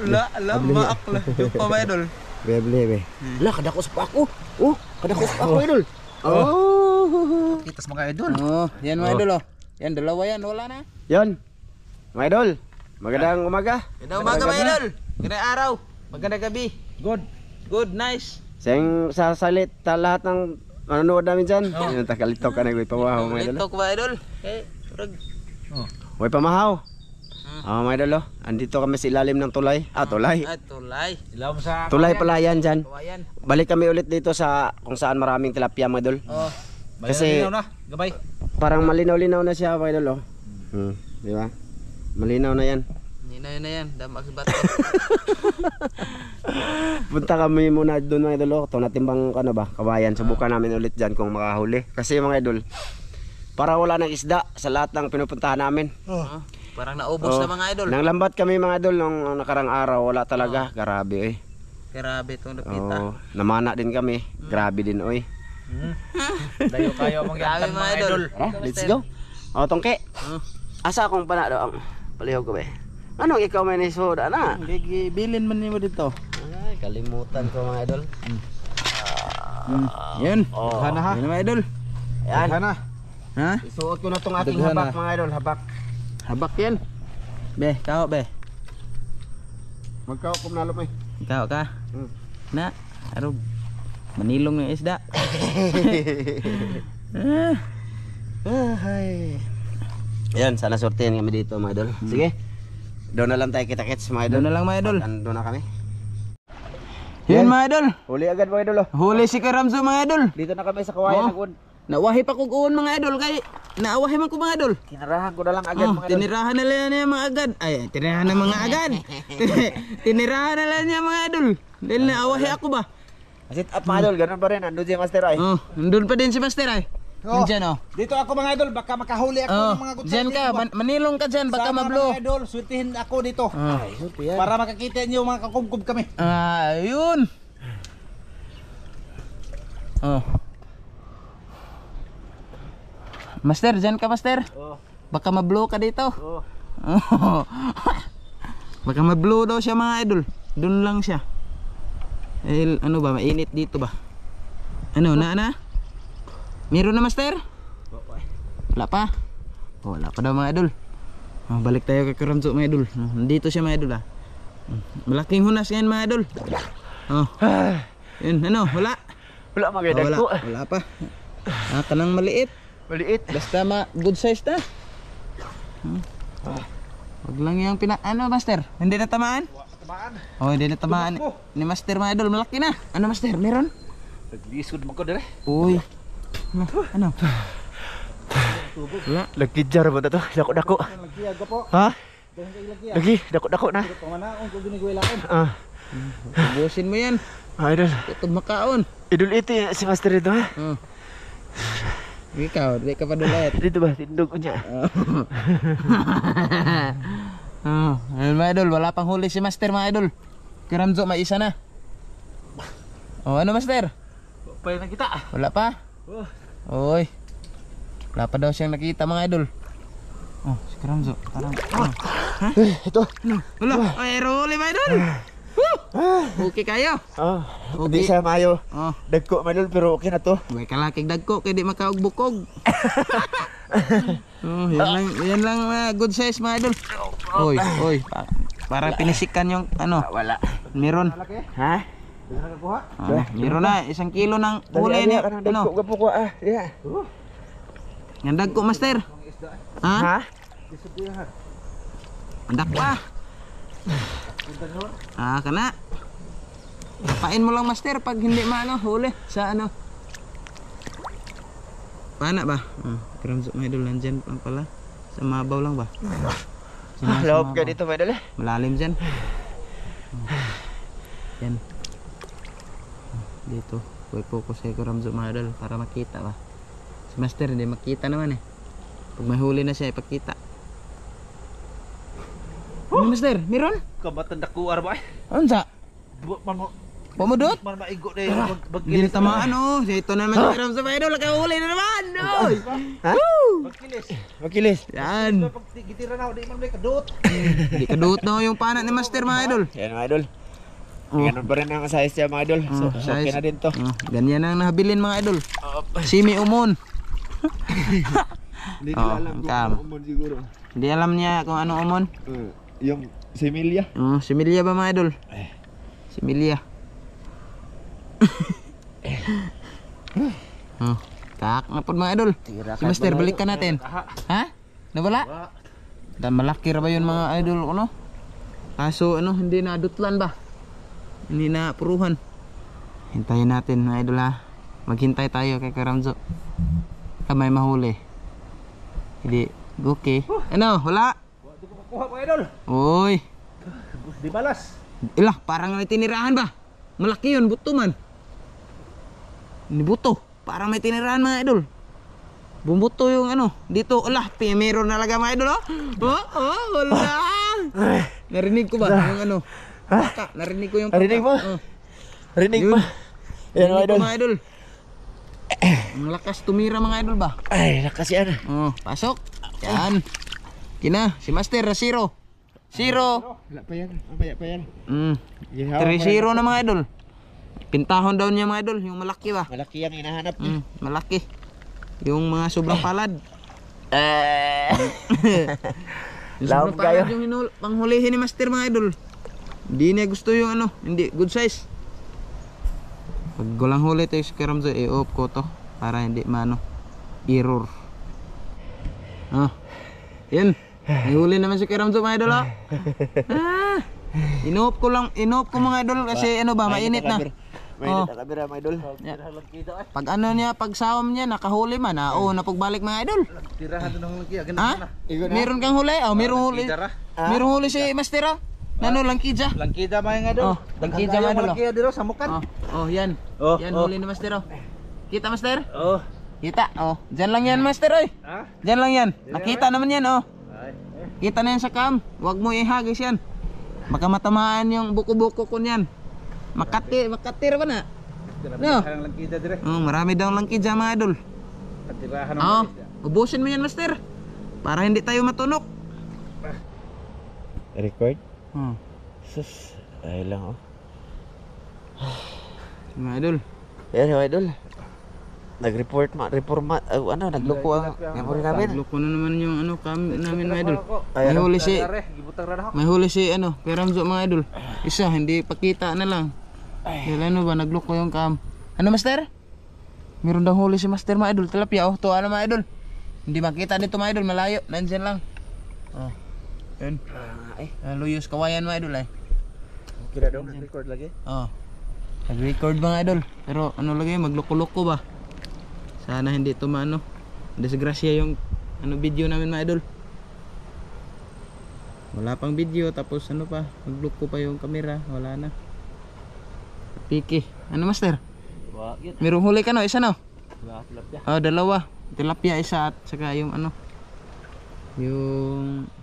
Ala, maak lah. Jumpa mga idol. Beli be. Lah kadako sa ako. Oh, kadako sa ako idol. Oh. Kitas mga idol. Oh, yan mga idol oh. Yan dalawa yan, wala na. Yan. Mga idol. Magandang umaga. Magandang umaga mga idol. Magandang araw. Magandang gabi. Good, nice. Sayang sasalit lahat ng manonood namin dyan. Yung takalito ka na may pamahaw mga idol. Litok mga idol. Eh, turag. May pamahaw. Mga idol oh. Andito kami sa ilalim ng tulay. Tulay. Tulay. Ilaw mo sa Tulay pala yan dyan. Kawayan. Balik kami ulit dito sa kung saan maraming tilapia mga idol. Oh. Kasi na, gabay. parang malinaw-linaw na siya mga idol oh. Di ba? Malinaw na yan. Nina na yan, damak sa bato. Punta kami muna doon mga idol oh. Ito natimbang ano ba, kawayan. Subukan namin ulit dyan kung makahuli. Kasi mga idol, para wala ng isda sa lahat ng pinupuntahan namin. Parang naubos na mga idol. Nang lambat kami mga idol nung nakarang araw, wala talaga. Grabe eh. Grabe itong napita. Namana din kami. Grabe din oy. Dayo kayo mong Grabe yantan mga mga idol. Let's go. Tongke. Asa akong panado ang palihog ko ba? Anong ikaw may nisoda na? Bilin man mo dito. Ay, kalimutan ko mga idol. Yan. Hana ha. Yan mga idol. Yan. Hana. Ha? Isuot ko na tong ating Daghan habak na. mga idol, habak. Habak yan. Be, kao be. Magkao kung nalop eh. Kao ka. Na, arog. Manilong ng isda. Yan, sana sortehan kami dito mga idol. Sige. Doon na lang tayo kita-kits mga idol. Doon na lang mga idol. Doon na kami. Yun mga idol. Huli agad mga idol oh. Huli si Karamzo mga idol. Dito na kami sa kawayan Oh. agad. Nawahi pa kong uon mga idol kay naawahi man ko mga idol. Kinarahan ko na lang agad mga idol. Tinirahan na lang niya mga agad. Ay, tinirahan na mga agad. Tinirahan na lang niya mga idol. Dahil naawahi ako ba? Sit up mga idol, ganun pa rin. Andun si Master ay. Oh, nandun pa din si Master ay. Nandiyan oh. Dito ako mga idol, baka makahuli ako ng mga gutsa. Diyan ka, manilong ka dyan, baka mablo. Mga idol, swertihin ako dito. Ay, suti yan. Para makakita niyo mga kakumkum kami. Ayun. Oh. Master, dyan ka Master. Baka mablo ka dito. Baka mablo daw siya mga idol. Doon lang siya. Eh, ano ba, mainit dito ba? Ano, na? Meron na Master? Wala pa? Wala pa daw mga idol. Balik tayo kay Karamzo mga idol. Nandito siya mga idol Malaking hunas ngayon mga idol. Yun, ano, wala? Wala magandang ko. Wala pa. Kanang maliit. Maliit. Basta good size na. Wag lang yung ano Master? Hindi na tamaan? Hindi na tamaan. Ni Master mga idol, malaki na. Ano Master, meron? Naglisod mo ko dire. Uy. Ano? Wala. Lagi jar ba to? Dako-dako. Ha? Lagi, dako-dako na. Pamanaon ko ginigwilaon. Ubusin mo yan. Idol. Tutod makaon. Idol ito si Master ito ha. Ikaw, di ka pa dulit. Dito ba? Tindog ko niya. Ayun mga idol, wala pang huli si Master mga idol. Karamzo, may isa na. Ano Master? Pwede na kita. Wala pa? Oy. Wala pa daw siyang nakita mga idol. Si Karamzo, parang Ito. wala. Ay, huli mga idol. Okay kayo? Hindi siya mayo. Dagko madol pero okay na to. May kalakig dagko kaya di makaug-bukog. Yan lang good size mga idol. Oy. Parang pinisikan yung ano. Wala. Meron. Ha? Meron na 1 kilo ng huli ni. Dagko Ano? gapo ko yeah. Yang dagko Master. Ha? Andak pa. Kana. Pain mo lang Master pag hindi maano huli sa ano. Pana ba? Karamzo mga idol nandyan pang pala. Sa mabaw lang ba? Loob ka dito may dali. Malalim dyan. Yan. Dito. Huwag focus kay Karamzo mga idol para makita ba. Si Master hindi makita naman eh. Pag may huli na siya ipakita. Ano Master? Meron? Kabatan dakuar ba? Ano sa? Pumudot. Man maigo na yung Hindi bagkilis. tamaan oh. Ito na naman si Ramzo mga idol. Nakahuli na naman. Oy. Ha? Bagkilis. Makilis. Yan. Pag gitira na ako, di man may kadot. Hindi kaduot na yung panat ni Master mga idol. Yan mga idol. Oh. Ganun pa rin ang size niya mga idol. So, okay size. na din to. Oh, ganyan ang nahabilin mga idol. Simi umon. Hindi Oh, nila alam kung kam. ano umon siguro. Hindi alam niya kung ano umon. Yung similya. Oh, similya ba mga idol? Similya. Oh, kak na po mga idol. Si Master balikan natin. Ha? Nawala? Dan malaki ra ba yun mga idol ano? Kaso ano hindi na dutlan ba? Hindi na puruhan. Hintayin natin mga idol ha. Maghintay tayo kay Karamzo. May mahuli. Hindi okay. Ano? Wala? Di ko makuha mga idol. Uy. Di balas. Ilah, parang may tinirahan ba? Malaki yun, buto man. Ini buto. Parang may tinirahan mga idol. Bumuto yung ano. Dito, ulah, meron na laga mga idol oh. Wala. Narinig ko ba yung ano? Baka, narinig ko yung paka. Narinig mo? Oh. Rinig Yun. pa. Yan mga Narinig idol. ko mga idol. Ang lakas tumira mga idol ba? Ay, lakas yan. Oh, pasok. Yan. Kina, si Master, zero. Zero. Wala pa yan. Mamaya pa yan. 3-0 na mga idol. Pintahon daw niya mga idol, yung malaki ba? Malaki yan hinahanap niya. Malaki. Yung mga sobrang palad. Yung sobrang Lawag kayo. palad yung panghulihin ni Master mga idol. Hindi niya gusto yung ano, hindi good size. Pag gulang huli tayo si Karamzo, i-off ko to para hindi maano error. Yan. May huli naman si Karamzo mga idol oh. Inop ko mga idol kasi ano ba, mainit na. Mainit na kamera mga idol. Pag ano niya, pag sawam niya, nakahuli man napagbalik mga idol. Tirahan doon ng lagi. Agad Ha? na. Meron kang huli? Oh, meron huli. Langkida ra. Meron huli si Master oh. Nano langkidja? Langkida mga idol. Oh, langkida mga idol. Langkida dito sa mukan. Oh, yan. Oh, Yan oh. huli ni Master oh. Kita Master? Oh. Kita. Oh, diyan lang yan Master oy. Ha? Diyan lang yan. Nakita naman yan oh. Ay. Kita na yan sa cam. Huwag mo ihagis yan. Baka matamaan yung buko-buko ko niyan. Makatir ba na? No. Ang langkida dire. Oh, marami daw langkidja mga idol. Tirahan ng Oh, isda. ubusin mo yan Master. Para hindi tayo matunok. Record? Oh. Sus. Ay lang oh. Mga idol. Yan mga idol. Nag-report nagloko ang memory namin. Loko na naman yung ano kami namin mga idol. Ay, May huli si Gibutang ra ako. May huli si ano, Karamzo mga idol. Isa hindi pakita na lang. Dahil ano ba nagloko yung cam. Ano Master? Meron daw huli si Master mga idol. Tilapia oh, tuwa na mga idol. Hindi makita dito mga idol, malayo. Nandiyan lang. Oh. Yun. Luyos kawayan mga idol ay. Kira daw record lagi. Oh. Nag-record mga idol. Pero ano lagi, magloko-loko ba? Sana hindi ito maano. Disgrasya yung ano video namin mga idol. Wala pang video tapos ano pa, magloko pa yung camera, wala na. Piki. Ano Master? Wa gid. Merong huli ka no, isa no? Wala tilapia. Oh, dalawa. Tilapia isa at saka yung ano. Yung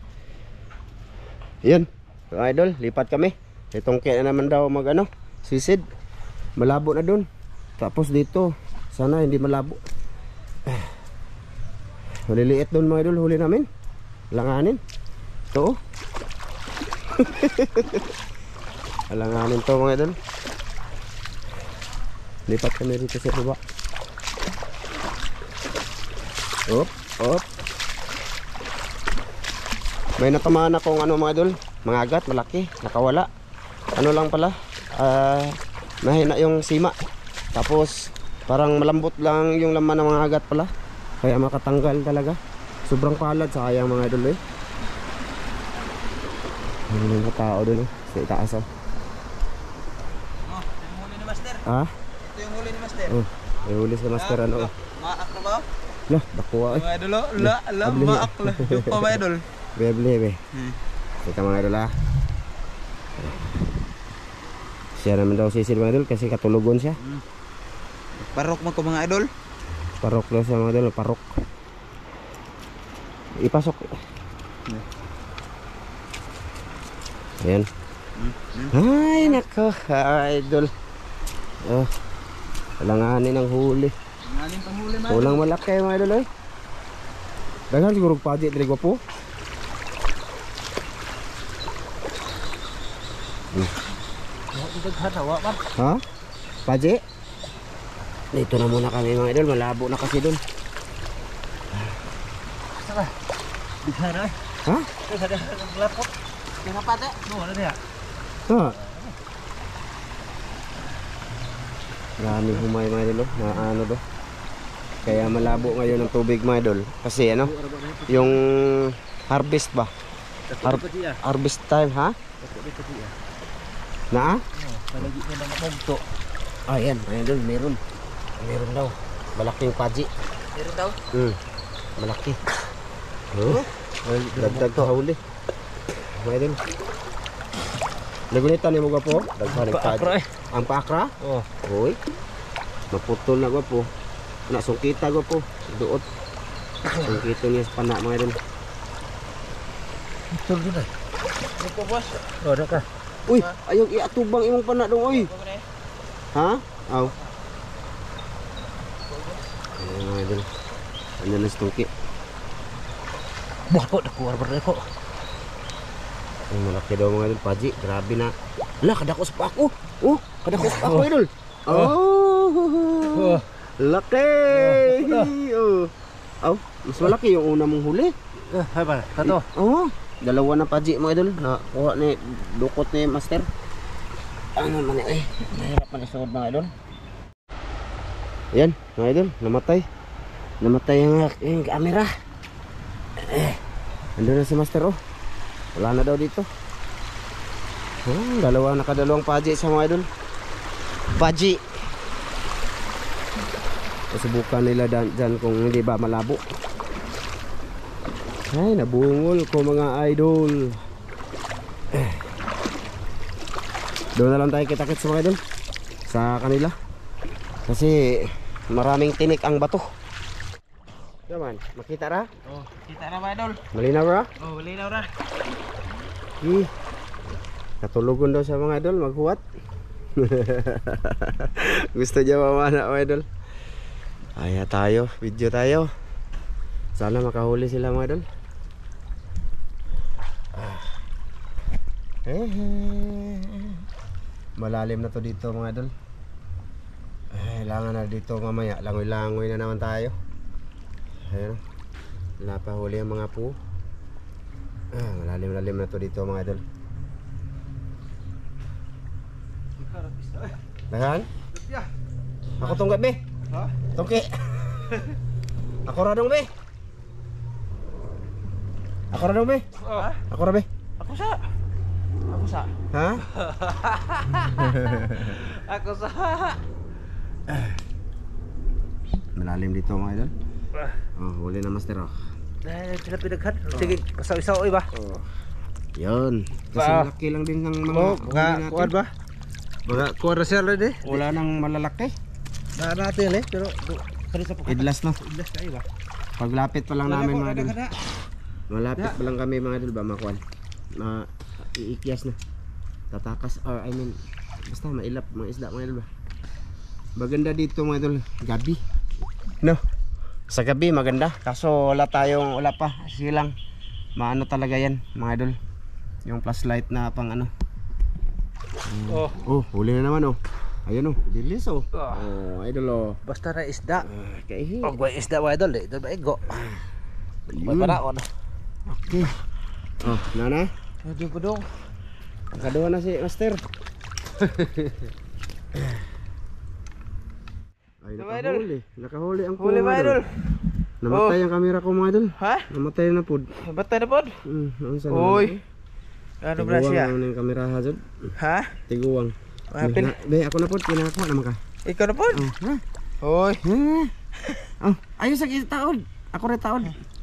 Yan. Mga idol, lipat kami. Itong kaya naman daw mag ano, suicide. Malabo na dun. Tapos dito, sana hindi malabo. Maliliit dun mga idol, huli namin. Langanin. Ito. Langanin to mga idol. Lipat kami dito sa baba. Op. May natamaan akong ano mga idol, mga agat, malaki, nakawala. Ano lang pala, mahina yung sima. Tapos parang malambot lang yung laman ng mga agat pala. Kaya makatanggal talaga. Sobrang palad, sayang mga idol eh. May mga tao doon eh, sa itaas oh. Oh, yung huli ni Master. Ha? Ito yung huli ni Master. Oh, may huli sa master ano oh. Maak na ba? Lah, dakuha eh. Mga idol, maak na. Yung pa mga idol. Bebe. Kita mga idol ah. Siya naman daw sisid mga idol kasi katulugon siya. Parok mo ko mga idol. Parok daw siya mga idol, parok. Ipasok. Ayan. Ay, nako, idol. Oh, kalanganin ng huli. Ngaling panghuli man. Walang malaki mga idol eh. Daghan siguro padi diri gwapo. Daghan hawa man. Ha? Paji? Dito na muna kami mga idol, malabo na kasi doon. Saka. Daghan ay. Ha? Ada lapot. Kenapa teh? No, ada dia. Ha? Marami humay mga idol, oh. Na ano do. Kaya malabo ngayon ang tubig mga idol. Kasi ano, yung harvest ba? Harvest time ha? Na? Palagi na lang mugto. Ayan mga idol, meron. Meron daw. Malaking paji. Meron daw. Malaki. Oh, dagdag ka huli. Mga idol. Nagunitan ni mo gapo? Daghan ng paji. Ang paakra? Oh. Hoy. Maputol na gapo. Na sungkita gapo. Duot. Sungkito niya sa panak mga idol. Betul gini. Lupa bos. Oh, ada kah? Uy, ayaw iatubang imong panak dong oy. Ha? Aw. Ayan mga idol. Andyan na sungki. Wah, kok dah keluar berdua kok. Ay, malaki daw mga idol. Paji, grabe na. Lah, kadako sa pa ako. Oh, kadako sa pa ako idol. Oh. Laki. Oh. Aw, mas malaki yung una mong huli. Hai bal, satu. Oh, dalawa na paji mga idol. Nakuha ni dukot ni master. Ano man eh. Mahirap man isuod mga idol. Ayan, mga idol, namatay. Namatay ang aking camera. Andun na si master oh. Wala na daw dito. Oh, nakadalawang paji sa mga idol. Paji. Subukan nila dyan kung hindi ba malabo. Ay, nabungol ko mga idol. Doon na lang tayo kita-kits mga idol sa kanila. Kasi maraming tinik ang bato. Yaman, makita ra? Oh, kita na ba idol? Malinaw ra? Oh, malinaw ra. Katulugon daw sa mga idol, maghuwat. Gusto niya mamana mga idol. Aya tayo, video tayo. Sana makahuli sila mga idol. Malalim na to dito mga idol. Kailangan na dito mamaya. Langoy-langoy na naman tayo. Ayan. Wala pa huli ang mga po. Malalim-lalim na to dito mga idol. Dahan? Ako tong gabi. Ha? Tungki. Ako ra dong be. Ako ra dong be. Oh. Ako ra be. Aku sa. Aku sa. Ha? Aku sa. Malalim dito mga idol. Oh, huli na master oh. Sila pinaghat. Sige, pasaw-isaw ba? Oh. Yun. Kasi Ba? malaki lang din ng mga Oh, huli mga natin. kuwan ba? Mga kuwan na siya rin eh. Wala nang malalaki. Na natin eh, pero kanisa po. Idlas no. Idlas kayo ba? Paglapit pa lang namin mga idol. Kada. Malapit pa lang kami mga idol ba makuan. Na iikyas na. Tatakas or I mean basta mailap mga isda mga idol ba. Maganda dito mga idol, gabi. No. Sa gabi maganda. Kaso wala pa silang. Maano talaga yan mga idol. Yung flashlight na pang ano. Oh, huli na naman oh. Ayun oh, dilis oh. Oh, idol oh. Basta na isda. Kaihi. Pag may isda mga idol eh, ito ba ego? May Ayun. paraon. Okay. Oh, nana. Hindi po dong. Nakaduha na si master. Ay, Diba, idol? Nakahuli ang Huli ba idol? Namatay ang camera ko mga idol. Ha? Namatay na po. Batay na po? Unsa Uy. Ano ba siya? Tiguang ang kamera hazard. Ha? Tiguang. Apil. Be, ako na po, kinakakuha naman ka. Ikaw na po? Oh, ha? Uy. Oh, ayaw sa taon. Ako rin taon.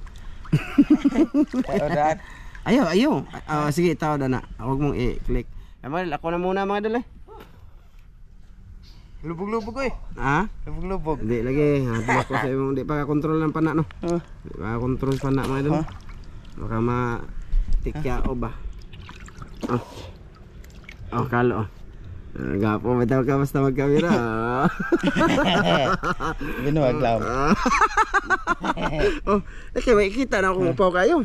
Taodan. Ayaw. Sige, taon na. Huwag mong i-click. Amal, ako na muna mga idol eh. Lubog-lubog eh. Ha? Lubog-lubog. Hindi lagi. Habi ako sa imong di pa kontrol ng pana no. Di pa kontrol pana mga idol. Baka ma tikya o ba. Oh, kalo. Gapo, bitaw ka basta magkamera. Binuwag lang. Oh, okay, may kita na akong upaw kayo.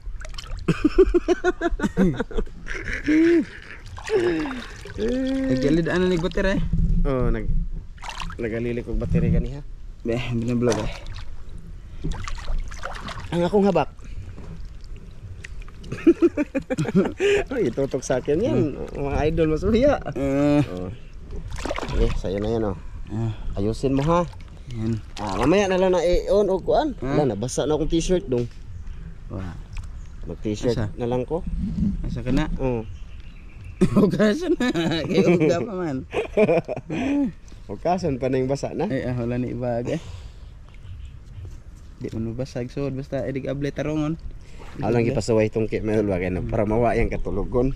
Nagkalid ano ni butir eh. Oh, nagalilik og battery kaniha. Beh, binablog eh. Ang akong habak. Ay, itutok sa akin yan. Mga idol masuya. Oh. Okay, sa'yo na yan oh. Ayusin mo ha. Yan. Mamaya na lang na i-on o kuan. Wala, nabasa na akong t-shirt dong. Wah. Mag-t-shirt Asa? na lang ko. Asa ka na? Oh. Hugasan na. Kaya huga pa man. Hugasan pa na yung basa na. Ay, wala ni ibag eh. Di man mabasag sod basta edig able tarongon. Alang ipasuway itong kit meron ba kaya para mawa yung katulugon.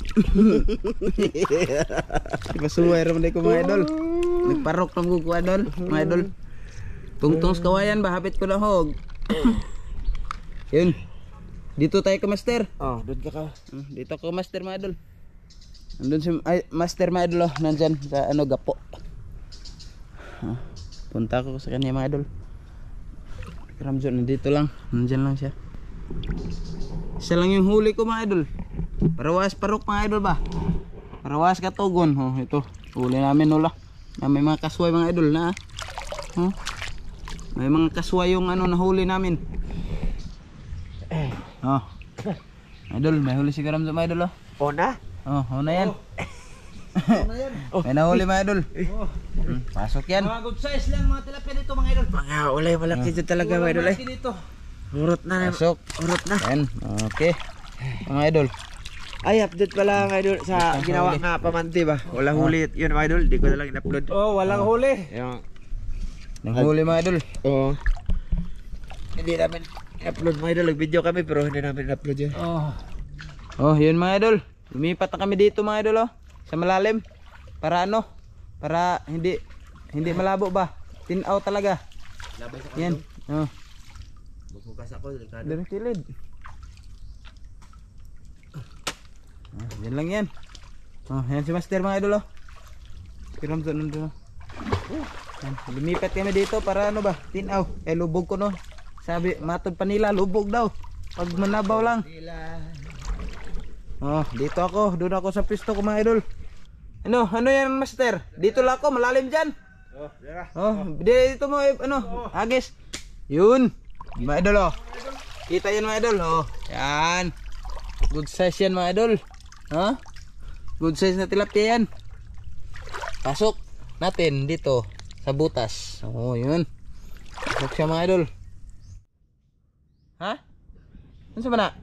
Ipasuway ramon ko mga idol. Nagparok lang ko idol, mga idol. Tungtong sa kawayan ba hapit ko na hog. Yun. Dito tayo ka master. Oh, doon ka ka. Dito ko master mga idol. Nandun si master mga idol oh, nandyan sa ano gapo. Punta ko sa kanya mga idol. Ramjon nandito lang, nandyan lang siya. Isa lang yung huli ko mga idol. Parawas parok mga idol ba? Parawas katugon. Oh, ito. Huli namin nula. Na may mga kasway mga idol na. Oh. May mga kasway yung ano nahuli namin. Oh. Idol, may huli si Karamzo mga idol oh. Oh na? Oh na yan. May nahuli mga idol. Pasok yan. Mga good size lang mga tilapia dito mga idol. Mga ulay malaki dito talaga mga idol eh. Dito. Urot na. Pasok. Urot na. Yan. Okay. Mga idol. Ay, update pala mga idol sa ginawa nga pamanti ba? Wala huli yun mga idol. Di ko na lang in-upload. Oh, walang huli. Yung, Nanghuli mga idol. oh. Hindi namin in-upload mga idol. Nag-video kami pero hindi namin in-upload yun. Oh. Oh, yun mga idol. Lumipat na kami dito mga idol oh. Sa malalim. Para ano? Para hindi malabo ba? Tinaw talaga. Yan. Oh. Bukas ako, delikado. Dari kilid. Yan lang yan. Oh, yan si master mga idol oh. Kiram doon nandun oh. Yan. Lumipat kami dito para ano ba? Tinaw. Lubog ko no. Sabi, matod pa nila, lubog daw. Pag manabaw lang. Oh, dito ako. Doon ako sa pisto ko mga idol. Ano yan master? Dito lang ako, malalim dyan. Oh, dito mo ano, agis. Yun. Mga idol oh. Kita yan mga idol oh. Yan. Good size yan mga idol. Ha? Good size na tilapia yan. Pasok natin dito sa butas. Oh, yun. Pasok siya mga idol. Ha? Ano sa mana?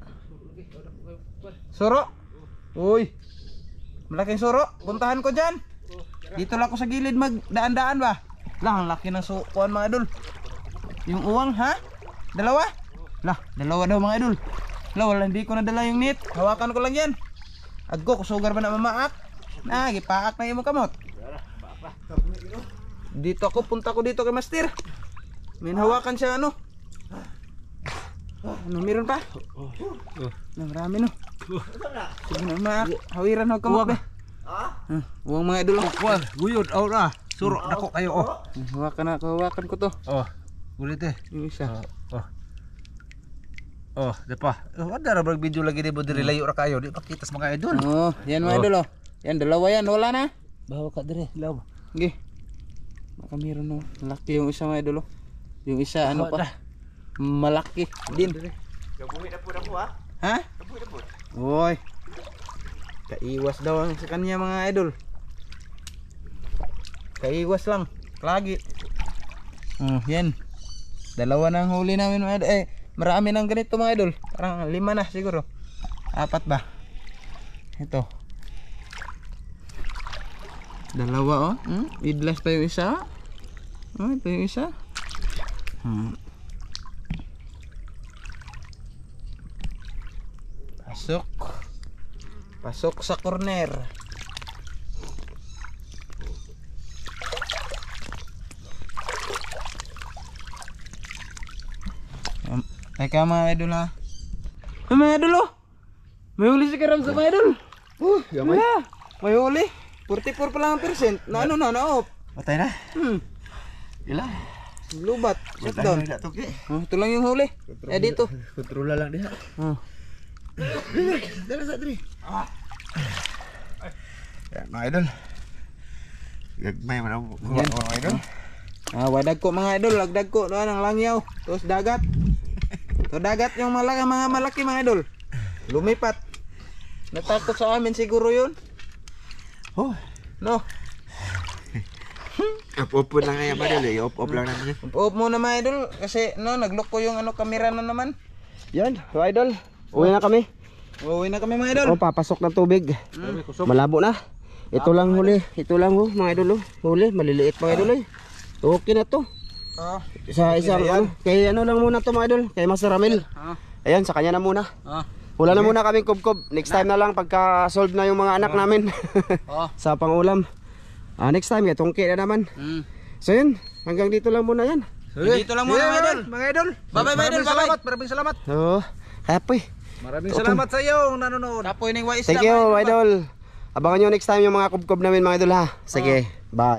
Suro? Uy. Malaking suro. Puntahan ko dyan. Dito lang ako sa gilid magdaan-daan ba? Lang, laki ng sukuan mga idol. Yung uwang ha? Dalawa? Lah, dalawa daw mga idol. Lah, wala, hindi ko nadala yung net. Hawakan ko lang yan. Agko, sugar ba na mamaak? Gipaak na yung kamot. Dito ako, punta ko dito kay master. May hawakan siya ano. Ano, meron pa? Marami no. Sige na, maak. Hawiran ho kamot ba? Uwang mga idol. Wag, guyod aw na. Suro nako kayo oh. Hawakan ko to. Oh. Ulit eh. Yung isa. Oh, di pa. Ada ra brag video lagi di mo diri layo ra kayo, di pa kita sa mga idol. Oh, yan mga idol oh. Yan dalawa yan, wala na. Bawa ka dire, law. Sige. Baka meron no. Malaki yung isa mga idol oh. Yung isa ano pa? Malaki din. Gabuhi na po ha? Ha? Gabuhi na po. Oy. Kaiwas daw ang sa kanya mga idol. Kaiwas lang. Lagi. Yan. Dalawa na ang huli namin mga idol. Marami nang ganito mga idol. Parang 5 na siguro. 4 ba? Ito. Dalawa oh. Idlas pa yung isa. Oh, ito yung isa. Pasok. Pasok sa corner. Teka mga idol ha. Mga idol oh. May huli si Karam sa mga idol. Gamay. May huli. 44 pa lang ang percent. Na ano na, na-off. Patay na. Ilang? Lubat. Shutdown. Ito lang yung huli. Dito. Kontrola lang diha. Dala sa diri. Yan mga idol. Gagmay man ang mga idol. Wadag ko mga idol, lagdag ko doon ang langyaw. Tapos dagat. So dagat yung mga malaki mga idol. Lumipat. Natakot sa amin siguro yun. Oh, No. Off lang kaya ba dali? Off lang naman. Off muna mga idol kasi no naglok ko yung kamera na naman. Yan, mga idol. Uwi na kami. Uuwi na kami mga idol. Oh, papasok ng tubig. Malabo na. Ito lang huli. Ito lang mga idol. Huli, maliliit mga idol. Okay na to. Sa isang ano, kay ano lang muna to mga idol. Kay Master Ramil. Ayan, sa kanya na muna. Wala na muna kaming kubkob. Next time na lang pagka solve na yung mga anak namin. Sa pangulam. Next time, tungki na naman. So yun, hanggang dito lang muna yan. Dito lang muna mga idol. Mga idol. Bye-bye mga idol. Bye-bye. Maraming salamat. Oo, happy. Maraming salamat sa iyo nanonood. Tapoy ng wais. Thank you, idol. Abangan nyo next time yung mga kubkob namin mga idol ha. Sige, bye.